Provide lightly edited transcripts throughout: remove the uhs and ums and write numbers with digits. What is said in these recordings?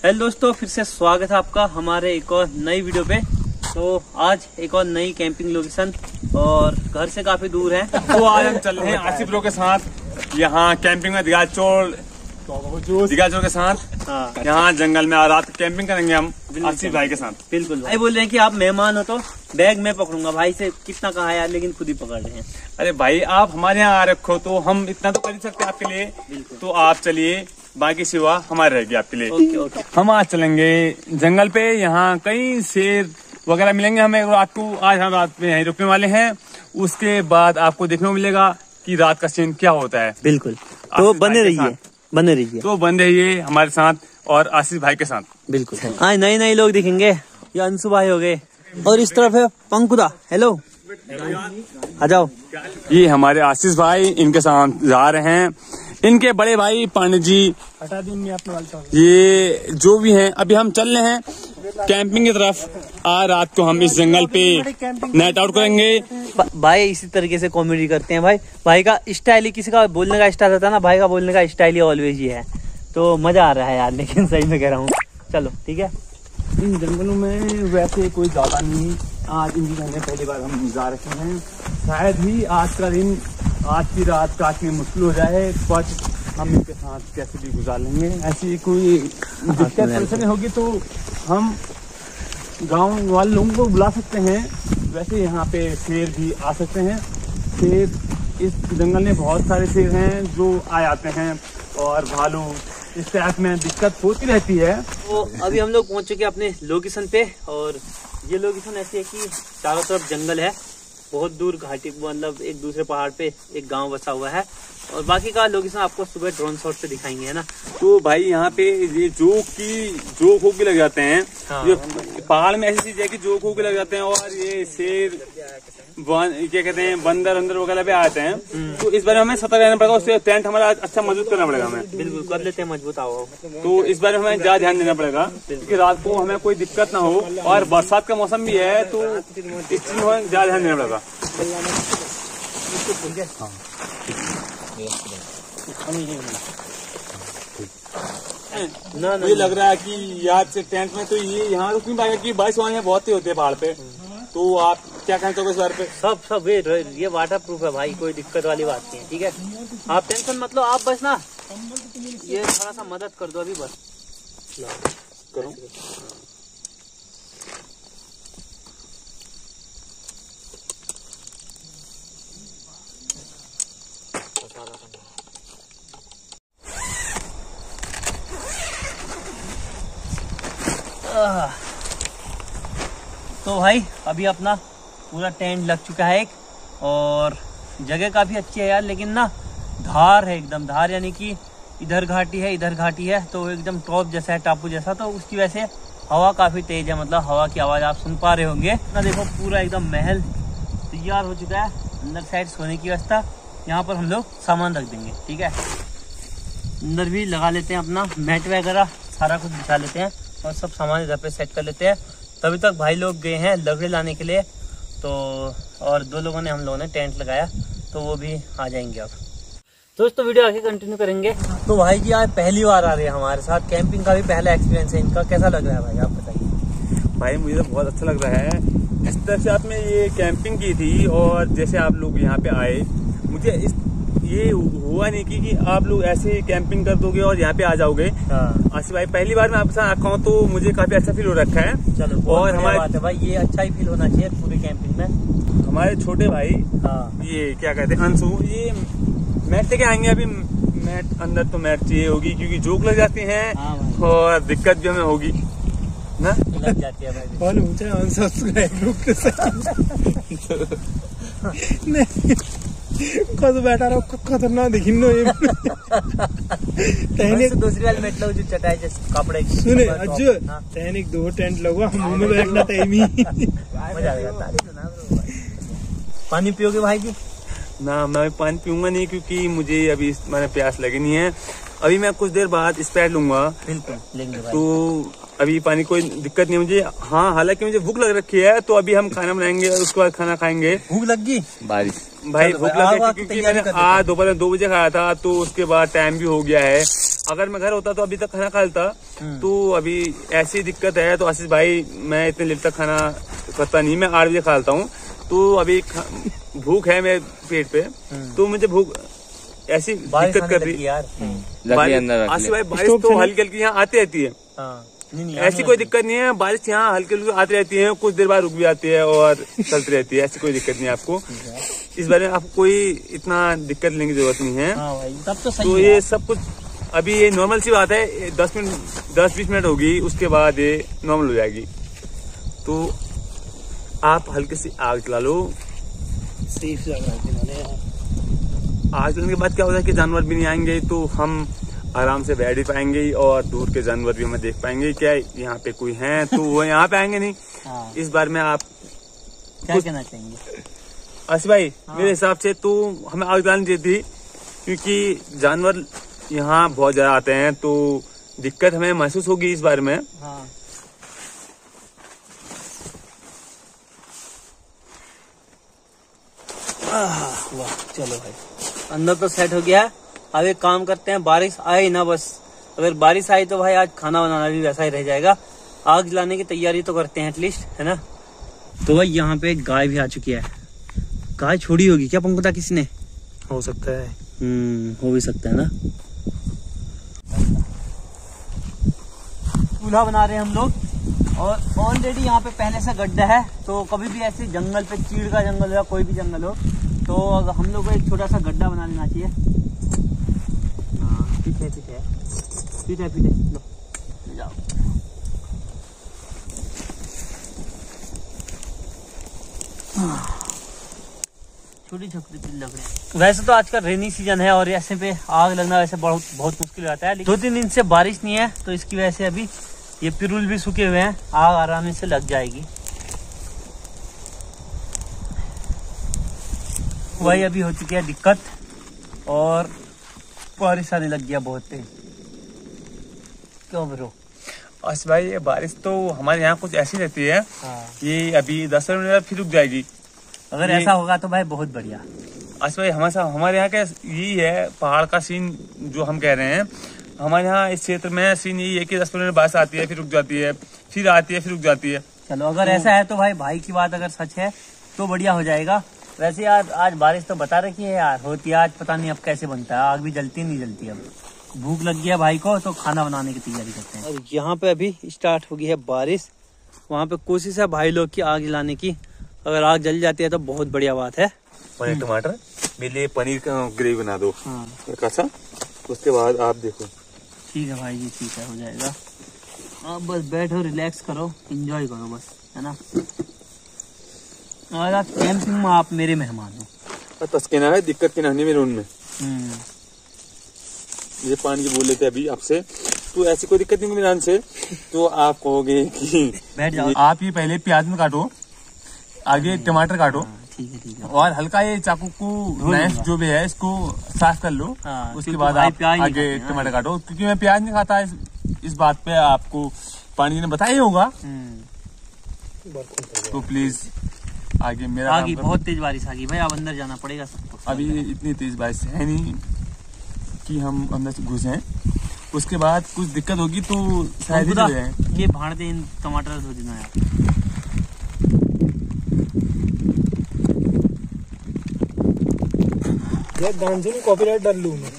Hello दोस्तों, फिर से स्वागत है आपका हमारे एक और नई वीडियो पे। तो आज एक और नई कैंपिंग लोकेशन और घर से काफी दूर है। तो आज हम चल रहे हैं आसिफ ब्रो के साथ यहाँ कैंपिंग में दिगाचोड़ के साथ यहाँ जंगल में रात कैंपिंग करेंगे हम आसिफ भाई के साथ। बिल्कुल भाई बोल रहे हैं कि आप मेहमान हो तो बैग मैं पकड़ूंगा। भाई से कितना कहा यार, लेकिन खुद ही पकड़ रहे हैं। अरे भाई आप हमारे यहाँ आ रखो तो हम इतना तो कर ही सकते हैं आपके लिए। तो आप चलिए, बाकी सेवा हमारी रहेगी आपके लिए। ओके। हम आज चलेंगे जंगल पे, यहाँ कई शेर वगैरह मिलेंगे हमें रात को। आज हम रात में यहीं रुकने वाले हैं, उसके बाद आपको देखने को मिलेगा कि रात का सीन क्या होता है। बिल्कुल, तो बने रहिए तो बने रहिए हमारे साथ और आसिफ भाई के साथ। बिल्कुल, आज नए नए लोग दिखेंगे। ये अंशु भाई हो गए और इस तरफ है पंकुदा। हेलो, आ जाओ। ये हमारे आशीष भाई, इनके साथ जा रहे हैं इनके बड़े भाई पांडे जी। ये जो भी हैं, अभी हम चल रहे हैं कैंपिंग की तरफ। आज रात को हम इस जंगल पे नाइट आउट करेंगे। भाई इसी तरीके से कॉमेडी करते हैं। भाई का स्टाइल ही, किसी का बोलने का स्टाइल होता है ना, भाई का बोलने का स्टाइल ही ऑलवेज ये है। तो मजा आ रहा है यार, लेकिन सही में कह रहा हूँ। चलो ठीक है। इन जंगलों में वैसे कोई ज्यादा नहीं, आज इनकी जगह पहली बार हम जा रखे हैं। शायद ही आज का दिन, आज की रात काटनी मुश्किल हो जाए, बट हम इनके साथ कैसे भी गुजार लेंगे। ऐसी कोई दिक्कत परेशानी होगी तो हम गांव वाले लोगों को बुला सकते हैं। वैसे यहाँ पे शेर भी आ सकते हैं। शेर, इस जंगल में बहुत सारे शेर हैं जो आ जाते हैं, और भालू, इस टाइप में दिक्कत होती रहती है। तो अभी हम लोग पहुंच चुके हैं अपने लोकेशन पे, और ये लोकेशन ऐसी है कि चारों तरफ जंगल है, बहुत दूर घाटी, मतलब एक दूसरे पहाड़ पे एक गांव बसा हुआ है, और बाकी का लोकेशन आपको सुबह ड्रोन शॉट से दिखाएंगे, है ना। तो भाई यहाँ पे ये जोक होके लग जाते हैं। हाँ। ये पहाड़ में ऐसी चीज है कि जोक होके लग जाते हैं, और ये शेर क्या कहते हैं, बंदर अंदर वगैरह भी आते हैं। तो इस बार हमें सतर्क रहना पड़ेगा, उससे टेंट हमारा अच्छा मजबूत करना पड़ेगा हमें। बिल्कुल कर लेते हैं मजबूत। आओ, तो इस बार हमें ज्यादा ध्यान देना पड़ेगा क्योंकि रात को हमें कोई दिक्कत ना हो, और बरसात का मौसम भी है, तो इस चीज में ज्यादा ध्यान देना पड़ेगा। ना ये लग रहा है कि याद से टेंट में तो ये यहाँ रुक नहीं पाएगा कि बारिश वहाँ बहुत ही होते हैं पहाड़ पे। तो आप क्या कहते हो इस बारे पे? सब ये वाटर प्रूफ है भाई, कोई दिक्कत वाली बात नहीं है। ठीक है, आप टेंशन मत लो, आप बस ना ये थोड़ा सा मदद कर दो अभी, बस करो। तो भाई अभी अपना पूरा टेंट लग चुका है एक, और जगह काफी अच्छी है यार, लेकिन ना धार है, एकदम धार, यानी कि इधर घाटी है इधर घाटी है, तो एकदम टॉप जैसा है, टापू जैसा। तो उसकी वजह से हवा काफी तेज है, मतलब हवा की आवाज आप सुन पा रहे होंगे ना। देखो पूरा एकदम महल तैयार हो चुका है, अंदर साइड सोने की व्यवस्था, यहाँ पर हम लोग सामान रख देंगे। ठीक है, अंदर भी लगा लेते हैं अपना मैट वगैरह, सारा कुछ बिछा लेते हैं और सब सामान इधर पे सेट कर लेते हैं। तभी तक भाई लोग गए हैं लकड़ी लाने के लिए, तो और हम लोगों ने टेंट लगाया, तो वो भी आ जाएंगे अब। तो दोस्तों वीडियो आगे कंटिन्यू करेंगे। तो भाई जी आज पहली बार आ रहे हैं हमारे साथ, कैंपिंग का भी पहला एक्सपीरियंस है इनका। कैसा लग रहा है भाई, आप बताइए। भाई मुझे तो बहुत अच्छा लग रहा है। इस तरह से आपने ये कैंपिंग की थी, और जैसे आप लोग यहाँ पे आए, मुझे ये हुआ नहीं कि आप लोग ऐसे कैंपिंग कर दोगे और यहाँ पे आ जाओगे। आसिफ भाई पहली बार मैं आपके साथ आखा हूँ, तो मुझे काफी अच्छा फील हो रखा है। चलो, और हमारे बात है भाई, ये अच्छा ही फील होना चाहिए पूरी कैंपिंग में। हमारे छोटे भाई, ये क्या कहते हैं, अंशु, ये मैट लेके आएंगे। अभी मैट अंदर तो मैट चाहिए होगी क्योंकि जोक लग जाती हैं, और दिक्कत भी हमें होगी ना, लग जाती है भाई। कद बैठा रहो, खतरनाक दिखिनो ये। दूसरी वाली मेट लो जो चटाई जैसे कपड़े की। सुने अज्जू, तैनिक 2 टेंट लगवा, मुंह में बैठना टाइम ही। मजा आएगा। पानी पियोगे भाई जी? ना, मैं पानी पीऊंगा नहीं क्योंकि मुझे अभी मैंने प्यास लगी नहीं है। अभी मैं कुछ देर बाद स्प्राइट लूंगा। बिल्कुल लेंगे भाई। तो अभी पानी कोई दिक्कत नहीं मुझे। हाँ, हालांकि मुझे भूख लग रखी है, तो अभी हम खाना बनाएंगे और उसके बाद खाना खाएंगे। भूख लग गई बारिश भाई, भूख लग गई क्योंकि मैंने आज दोपहर 2 बजे खाया था, तो उसके बाद टाइम भी हो गया है। अगर मैं घर होता तो अभी तक खाना खा लेता। तो अभी ऐसी दिक्कत है तो आशीष भाई मैं इतने लेट तक खाना करता नहीं, मैं 8 बजे खा लेता हूँ। तो अभी भूख है मेरे पेट पे, तो मुझे भूख ऐसी दिक्कत कर रही यार। आशीष भाई बारिश तो हल्की हल्की यहाँ आती रहती है, ऐसी कोई दिक्कत नहीं है। बारिश यहाँ हल्की हल्की आती रहती है, कुछ देर बाद रुक भी आती है और चलती रहती है, ऐसी कोई दिक्कत नहीं है आपको। इस बारे में आपको कोई इतना दिक्कत लेने की जरूरत नहीं है। तब तो सही तो ये सब कुछ अभी ये नॉर्मल सी बात है, 10-20 मिनट होगी, उसके बाद ये नॉर्मल हो जाएगी। तो आप हल्की सी आग जला लो। सेफ लग रहा है। आग जलाने के बाद क्या होता है कि जानवर भी नहीं आएंगे, तो हम आराम से बैठ भी पाएंगे और दूर के जानवर भी हमें देख पाएंगे। क्या यहाँ पे कोई है तो वो यहाँ पे आएंगे नहीं। इस बार में आप क्या कहना चाहेंगे आशीष भाई? मेरे हिसाब से तो हमें आग जलानी चाहिए थी, क्योंकि जानवर यहाँ बहुत ज्यादा आते हैं, तो दिक्कत हमें महसूस होगी इस बारे में। वाह, चलो भाई अंदर तो सेट हो गया है। अब एक काम करते हैं, बारिश आए ना बस। अगर बारिश आई तो भाई आज खाना बनाना भी वैसा ही रह जाएगा। आग जलाने की तैयारी तो करते हैं एटलीस्ट, है ना। तो भाई यहाँ पे एक गाय भी आ चुकी है। गाय छोड़ी होगी क्या पंकुता किसी ने? हो सकता है। हो भी सकता है ना। चूल्हा बना रहे हैं हम लोग और ऑलरेडी यहाँ पे पहले से गड्ढा है। तो कभी भी ऐसे जंगल पे, चीड़ का जंगल हो या कोई भी जंगल हो, तो हम लोग को एक छोटा सा गड्ढा बना लेना चाहिए। हाँ, पीछे लो जाओ। छोटी छोटी लकड़ियाँ। वैसे तो आजकल रेनी सीजन है और ऐसे पे आग लगना वैसे बहुत मुश्किल रहता है। 2-3 दिन से बारिश नहीं है, तो इसकी वजह से अभी ये पिरुल भी सूखे हुए हैं, आग आराम से लग जाएगी। वही अभी हो चुकी है दिक्कत और बारिश आने लग गया बहुत तेज। क्यों ब्रो? आशीष भाई ये बारिश तो हमारे यहाँ कुछ ऐसी रहती है। ये अभी 10 मिनट फिर रुक जाएगी। अगर ऐसा होगा तो भाई बहुत बढ़िया। आशीष भाई हमारे यहाँ का यही है, पहाड़ का सीन जो हम कह रहे हैं। हमारे यहाँ इस क्षेत्र में सीन यही है कि 10 मिनट बारिश आती है, फिर रुक जाती है, फिर आती है, फिर रुक जाती है। चलो अगर ऐसा है तो भाई की बात अगर सच है तो बढ़िया हो जाएगा। वैसे यार आज बारिश तो बता रखी है यार, होती है आज, पता नहीं अब कैसे बनता है। आग भी जलती नहीं जलती। अब भूख लग गया भाई को, तो खाना बनाने की तैयारी करते हैं। और यहाँ पे अभी स्टार्ट हो गई है बारिश। वहाँ पे कोशिश है भाई लोग की आग जलाने की। अगर आग जल जाती है तो बहुत बढ़िया बात है। पनीर टमाटर मेरे लिए पनीर का ग्रेवी बना दो। सा उसके बाद आप देखो। ठीक है भाई जी, ठीक है, हो जाएगा। आप बस बैठो, रिलैक्स करो, एंजॉय करो बस, है ना। और आज कैंपिंग में आप मेरे मेहमान हो। तस्कीना है, दिक्कत की नहीं मेरे उनमें। ये पानी की बोल लेते अभी आपसे, तो ऐसी कोई दिक्कत नहीं मेरे से। तो आप कहोगे कि बैठ जाओ। आप ये पहले प्याज में काटो, आगे टमाटर काटो। ठीक है। और हल्का ये चाकू को नाइफ जो भी है इसको साफ कर लो। उसके बाद आप आगे टमाटर काटो, क्योंकि मैं प्याज नहीं खाता। इस बात पे आपको पानी ने बताया होगा। तो प्लीज आगे मेरा आगे बहुत तेज बारिश आ गई भाई, अब अंदर जाना पड़ेगा सबको। अभी इतनी तेज बारिश है नहीं कि हम अंदर से घुसे हैं। उसके बाद कुछ दिक्कत होगी तो शायद ही जाए। ये भाड़ दे इन टमाटर धो देना यार। डांस में कॉपीराइट डाल लूं मैं।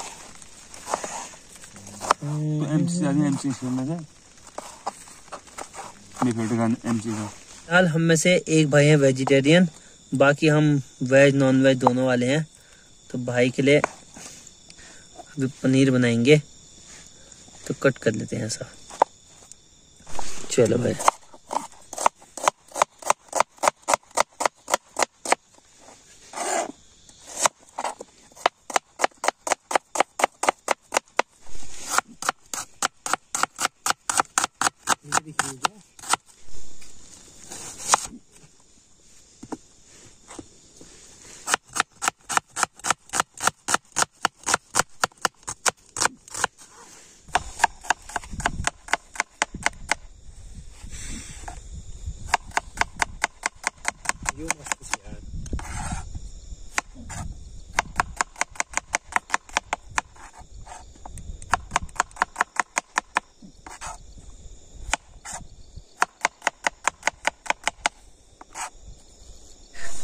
तो एमसी सुनना है मेरे फेवरेट गाना एमसी का। फिलहाल हम में से एक भाई है वेजिटेरियन, बाकी हम वेज नॉन वेज दोनों वाले हैं। तो भाई के लिए अभी पनीर बनाएंगे, तो कट कर लेते हैं ऐसा। चलो भाई।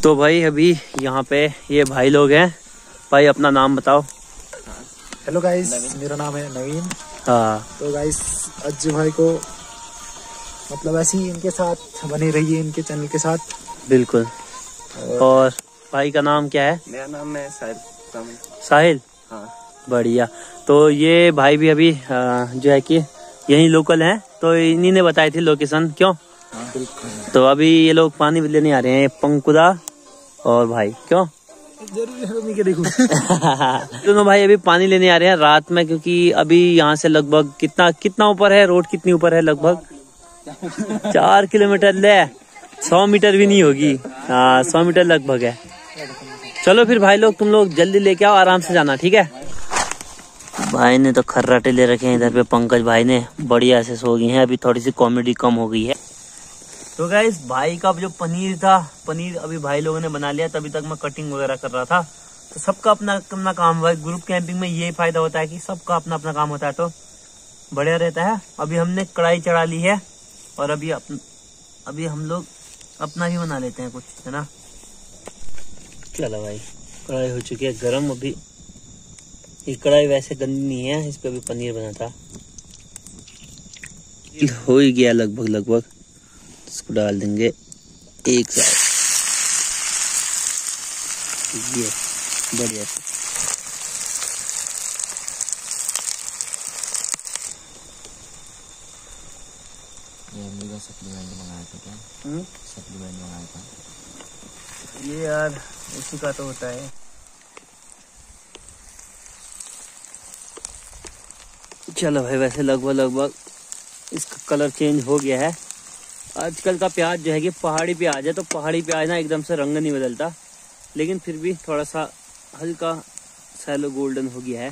तो भाई अभी यहाँ पे ये भाई लोग हैं। भाई अपना नाम बताओ। हेलो गाइस, मेरा नाम है नवीन। हाँ तो गाइस अज्जू भाई को मतलब ऐसे ही इनके साथ बने रहिए, इनके चैनल के साथ। बिल्कुल। और भाई का नाम क्या है? मेरा नाम है साहिल। साहिल। हाँ बढ़िया। तो ये भाई भी अभी जो है कि यही लोकल हैं, तो इन्हीं ने बताई थी लोकेशन। क्यों? तो अभी ये लोग पानी लेने आ रहे हैं, पंकुदा और भाई। क्यों? जरूरी है देखो। दोनों भाई अभी पानी लेने आ रहे हैं रात में, क्योंकि अभी यहाँ से लगभग कितना ऊपर है रोड? कितनी ऊपर है? लगभग 4 किलोमीटर ले 100 मीटर भी नहीं होगी। हाँ 100 मीटर लगभग है। चलो फिर भाई लोग, तुम लोग जल्दी लेके आओ, आराम से जाना, ठीक है? भाई ने तो खर्राटे ले रखे हैं इधर पे। पंकज भाई ने बढ़िया से सो गई हैं। अभी थोड़ी सी कॉमेडी कम हो गई है। तो गाइस भाई का जो पनीर था, पनीर अभी भाई लोगों ने बना लिया। तभी तक मैं कटिंग वगैरह कर रहा था। तो सबका अपना अपना काम भाई। ग्रुप कैंपिंग में ये फायदा होता है कि सबका अपना अपना काम होता है, तो बढ़िया रहता है। अभी हमने कढ़ाई चढ़ा ली है और अभी हम लोग अपना भी बना लेते हैं कुछ, है ना? चलो भाई, कढ़ाई हो चुकी है गरम। अभी ये कढ़ाई वैसे गंदी नहीं है, इस पे भी पनीर बना था। हो ही गया लगभग। इसको डाल देंगे एक साथ, ये बढ़िया से। सप्लीमेंट मंगाया था क्या? सप्लीमेंट मंगाया था ये यार, उसी का तो होता है। चलो भाई, वैसे लगभग इसका कलर चेंज हो गया है। आजकल का प्याज जो है कि पहाड़ी प्याज है, तो पहाड़ी प्याज ना एकदम से रंग नहीं बदलता, लेकिन फिर भी थोड़ा सा हल्का सैलो गोल्डन हो गया है।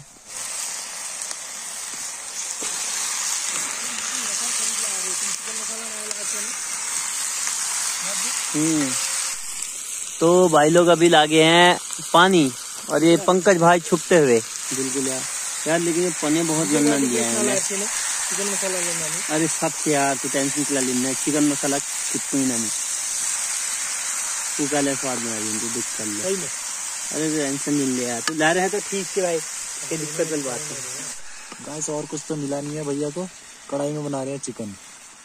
तो भाई लोग अभी लागे हैं पानी, और ये पंकज भाई छुपते हुए। बिल्कुल यार, लेकिन ये पने बहुत गंदा लिया है। चिकन मसाला लेना नहीं। अरे सबसे यार, तू टेंशन के लिए लेना। चिकन मसाला कितनी ना नहीं, तू क्या स्वाद बना दी, तू दुख कर ले। अरे टेंशन नहीं लिया, तू ला रहे है तो ठीक है भाई, कोई दिक्कत वाली बात नहीं। गाइस और कुछ तो मिला नहीं है भैया को, कढ़ाई में बना रहे हैं चिकन।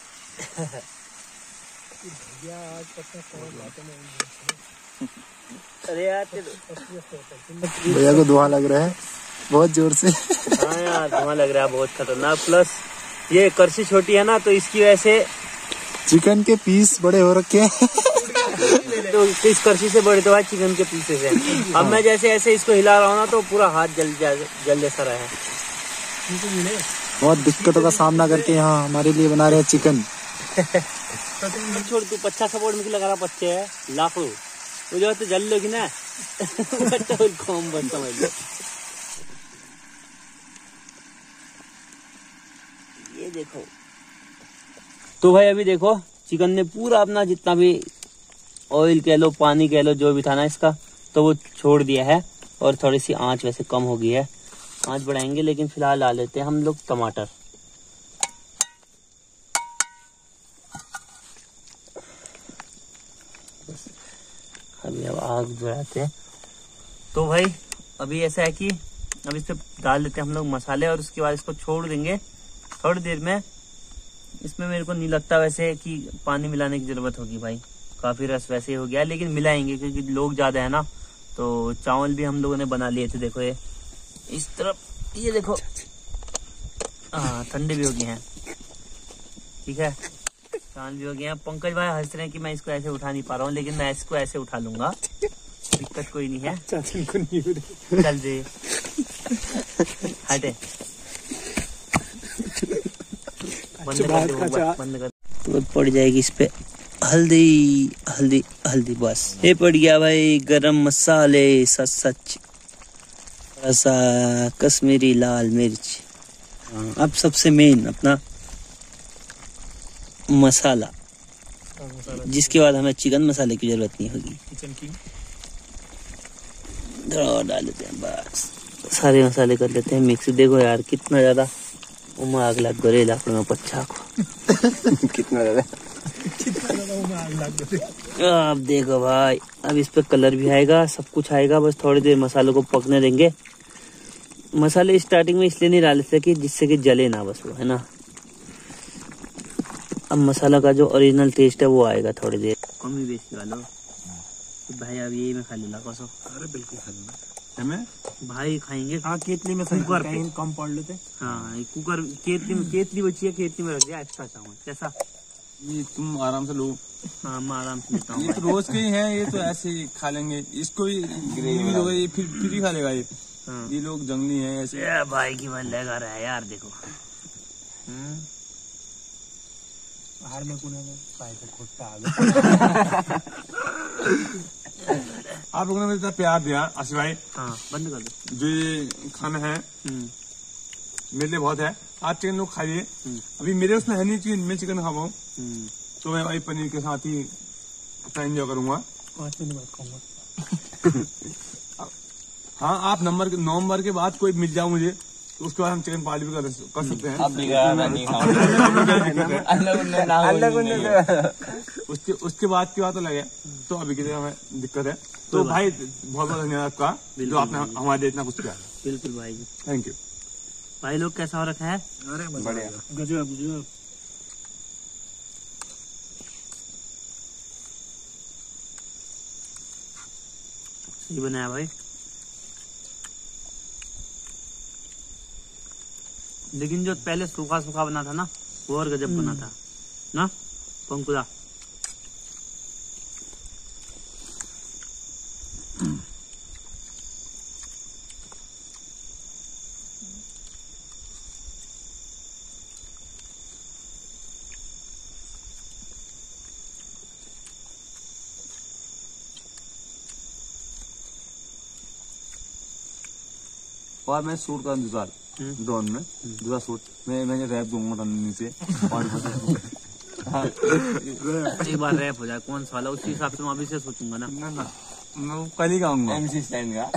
अरे यार भैया को धुआं लग रहा है बहुत जोर से। हाँ यार, धुआं लग रहा है बहुत खतरनाक। प्लस ये करछी छोटी है ना, तो इसकी वजह से चिकन के पीस बड़े हो रखे हैं। तो इस करछी से बड़े तो है चिकन के पीसेस हैं। अब मैं जैसे ऐसे इसको हिला रहा हूँ ना, तो पूरा हाथ जल जैसा रहा है। बहुत दिक्कतों का सामना करके यहाँ हमारे लिए बना रहे हैं चिकन। छोड़, तू 50 सपोर्ट में लगा रहा, 50 है लाखों वो जो तो जल लोगी ना। कौन बस समझ लो। ये देखो, तो भाई अभी देखो चिकन ने पूरा अपना जितना भी ऑयल कह लो, पानी कह लो, जो भी था ना इसका, तो वो छोड़ दिया है। और थोड़ी सी आंच वैसे कम हो गई है, आंच बढ़ाएंगे। लेकिन फिलहाल डाल लेते हैं हम लोग टमाटर। अभी अब आग जलाते हैं। तो भाई अभी ऐसा है कि अब इस पे डाल देते हैं हम लोग मसाले, और उसके बाद इसको छोड़ देंगे थोड़ी देर में। इसमें मेरे को नहीं लगता वैसे कि पानी मिलाने की जरूरत होगी भाई, काफी रस वैसे ही हो गया। लेकिन मिलाएंगे क्योंकि लोग ज्यादा है ना। तो चावल भी हम लोगों ने बना लिए थे, देखो ये इस तरफ, ये देखो। हाँ, ठंडे भी हो गए हैं, ठीक है, चावल भी हो गए हैं। पंकज भाई हंस रहे हैं कि मैं इसको ऐसे उठा नहीं पा रहा हूँ, लेकिन मैं इसको ऐसे उठा लूंगा, दिक्कत कोई नहीं है। चल दे, हटे, बंद कर। तो पड़ जाएगी इस पे हल्दी हल्दी हल्दी, बस ये पड़ गया भाई। गरम मसाले सच, थोड़ा सा कश्मीरी लाल मिर्च। अब सबसे मेन अपना मसाला, जिसके बाद हमें चिकन मसाले की जरूरत नहीं होगी। थोड़ा और डाल देते हैं, बस सारे मसाले कर लेते हैं मिक्स। देखो यार कितना ज्यादा आग लग गई लाकड़ में पच्छा को कितना ज्यादा अब देखो भाई, अब इस पे कलर भी आएगा, सब कुछ आएगा। बस थोड़ी देर मसालों को पकने देंगे। मसाले स्टार्टिंग में इसलिए नहीं डाले थे कि जिससे कि जले ना, बस वो है ना। अब मसाला का जो ओरिजिनल टेस्ट है वो आएगा थोड़ी देर। कमी बेसी वालो तो भाई अब यही में खा लेना कसो। अरे बिल्कुल खा लेना हमें भाई खाएंगे। हाँ केतली में कुकर पे कम पड़ लेते। हाँ कुकर केतली बची है, केतली में रख दिया एक्स्ट्रा चावल। कैसा ये तुम आराम से लो। हाँ मैं आराम से लेता हूँ। ये तो रोज के ही हैं, ये तो ऐसे ही खा लेंगे। इसको ही ग्रेवी होगा, ये फिर ही खा लेगा ये। हाँ। ये लोग जंगली हैं ऐसे। ये भाई की मन लगा रहा है यार, देखो। बाहर में कुने में खुट्टा आ गया। आप लोगों ने मुझे इतना प्यार दिया आसिफ भाई। हाँ बंद कर दो। जो ये खाना है मेरे लिए बहुत है। आप चिकन लोग खाइए। अभी मेरे उसमें है नहीं चिकन, मैं चिकन खा पाऊँ तो मैं भाई पनीर के साथ ही अपना एंजॉय करूंगा। 5 मिनट बाद खाऊंगा। हाँ आप नवंबर के बाद कोई मिल जाओ मुझे तो उसके बाद हम चिकन पार्टी भी कर सकते हैं। उसके बाद की बात अलग है। तो अभी के लिए हमें दिक्कत है। तो भाई बहुत बहुत धन्यवाद आपका जो आपने हमारे लिए इतना कुछ किया। बिल्कुल भाई, थैंक यू भाई। लोग कैसा हो रखा है? अरे बढ़िया गजब गजब। सही बनाया भाई। लेकिन जो पहले सूखा सूखा बना था ना वो और गजब बना था ना पंकुदा। और मैं शूट कर दूसरा ड्रोन में दूसरा शूट मैं रैप दूंगा नीचे और एक बार रैप हो जाए कौन सा वाला, उसी हिसाब से मैं अभी से सोचूंगा ना। मैं कल ही गाऊंगा MC स्टैंड का।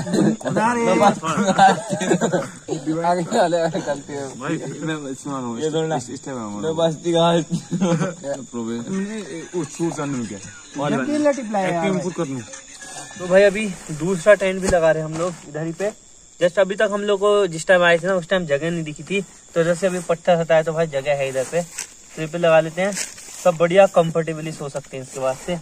तो भाई अभी दूसरा टेंट भी लगा रहे हम लोग इधर ही पे। जस्ट अभी तक हम लोग को जिस टाइम आए थे ना उस टाइम जगह नहीं दिखी थी, तो जैसे अभी पट्टा सता है तो भाई जगह है इधर पे, तो ये पे लगा लेते हैं। सब बढ़िया कंफर्टेबली सो सकते हैं इसके बाद से।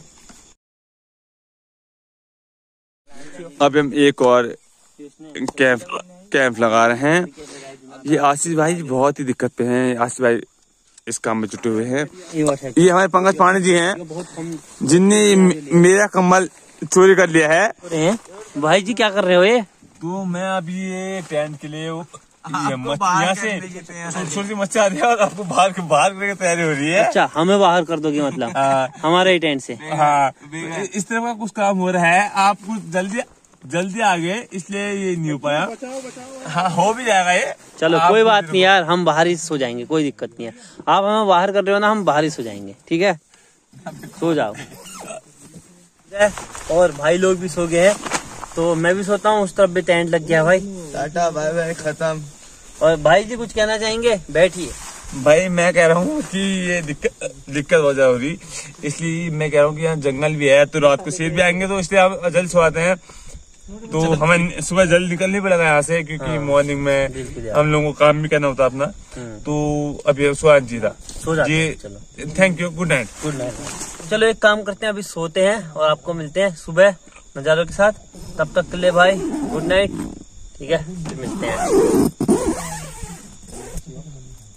अब हम एक और कैंप लगा रहे हैं। ये आशीष भाई बहुत ही दिक्कत पे हैं। आशीष भाई इस काम में जुटे हुए हैं। ये हमारे पंकज पांडे जी हैं जिनने मेरा कम्बल चोरी कर लिया है। भाई जी क्या कर रहे हो ये? तो मैं अभी ये टेंट के लिए यहाँ से छोटी मच्छी आ रही है और आपको बाहर करने की तैयारी हो रही है। अच्छा हमें बाहर कर दोगे मतलब हमारे ही टेंट से? हाँ इस तरह का कुछ काम हो रहा है। आप कुछ जल्दी आ गए इसलिए ये नहीं हो पाया। हाँ हो भी जाएगा ये। चलो कोई बात नहीं यार, हम बाहर ही सो जाएंगे, कोई दिक्कत नहीं है। आप हमें बाहर कर रहे हो ना, हम बाहर ही सो जाएंगे, ठीक है? सो जाओ। और भाई लोग भी सो गए हैं तो मैं भी सोता हूँ। उस तरफ भी टेंट लग गया भाई। टाटा बाय बाय खत्म। और भाई जी कुछ कहना चाहेंगे? बैठिए। भाई मैं कह रहा हूँ कि ये दिक्कत हो जा रही, इसलिए मैं कह रहा हूँ कि यहाँ जंगल भी है तो रात को शेर भी आएंगे, तो इसलिए आप जल्द सो आते हैं। तो हमें सुबह जल्द निकलना पड़ेगा यहाँ से क्योंकि मॉर्निंग में हम लोगों को काम भी करना होता अपना। तो अभी सुबह जी thank you. Good night. Good night. चलो एक काम करते हैं, अभी सोते हैं और आपको मिलते हैं सुबह नजारों के साथ। तब तक के लिए भाई गुड नाइट, ठीक है? फिर मिलते हैं।